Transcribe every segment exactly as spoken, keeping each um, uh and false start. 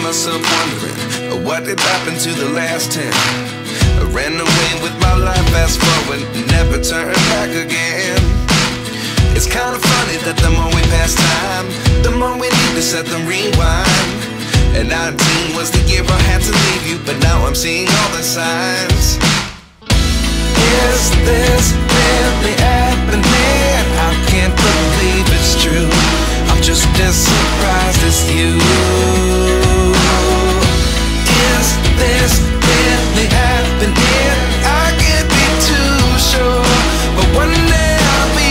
myself wondering, what did happen to the last ten? I ran away with my life, fast forward, never turn back again. It's kinda funny that the more we pass time, the more we need to set them rewind. And nineteen was the year I had to leave you, but now I'm seeing all the signs. Is this really happening? I can't believe it's true. I'm just as surprised as you. Is this really happening? I can't be too sure, but one day I'll be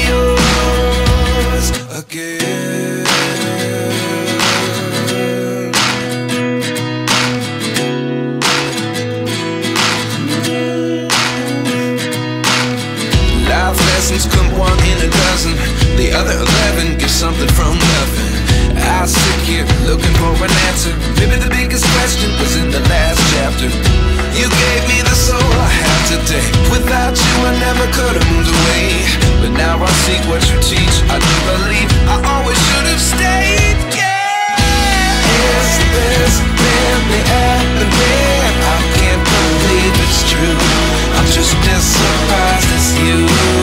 yours again. Life lessons come one in a dozen, the other eleven get something from nothing. I sit here looking for an answer. Maybe the biggest question was in the last chapter. You gave me the soul I have today. Without you I never could have moved away. But now I see what you teach. I do believe I always should have stayed. Yeah. Is this really happening? I can't believe it's true. I'm just as surprised as you.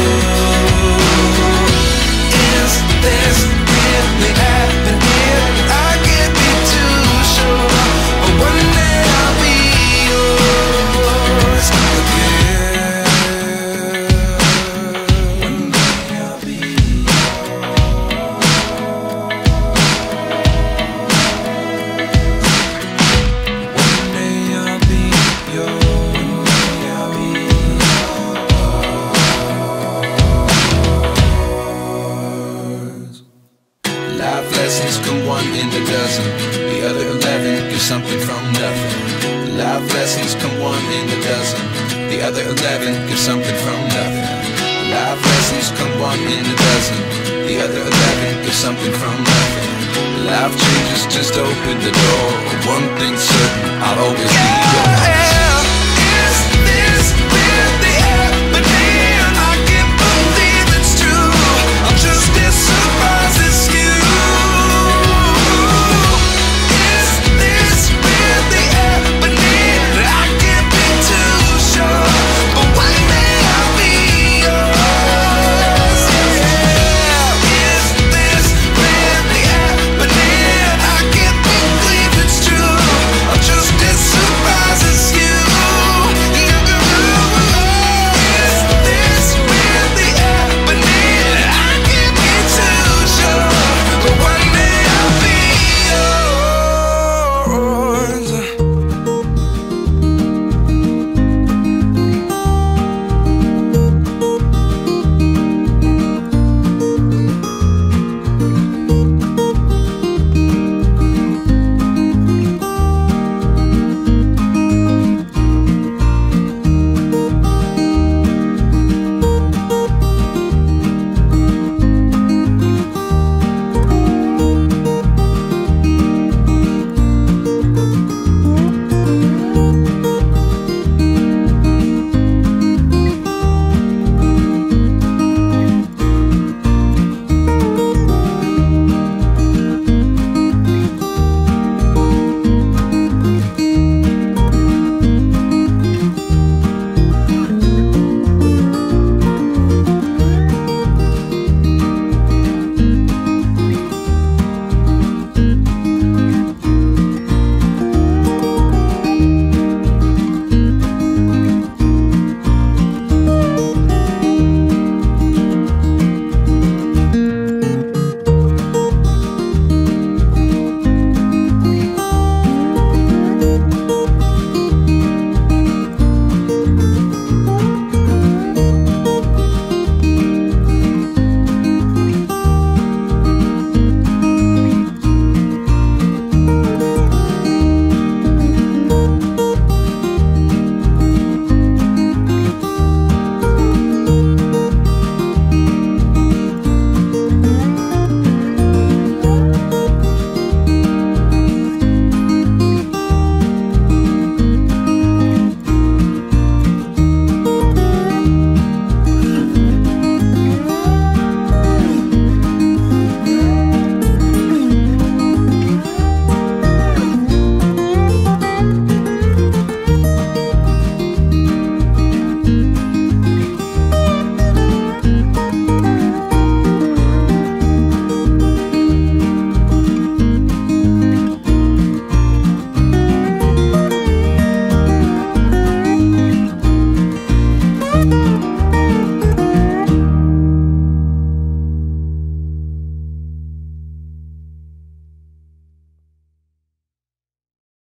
Is this really happening? I can't be too sure, but one day I'll be yours again. One day I'll be yours. One day I'll be yours. One day I'll be yours. Life lessons come one in a dozen, the other eleven get something from nothing. Life lessons come one in a dozen, the other eleven get something from nothing. Life lessons come one in a dozen, the other eleven get something from nothing. Life changes just open the door. One thing's certain, I'll always be yours.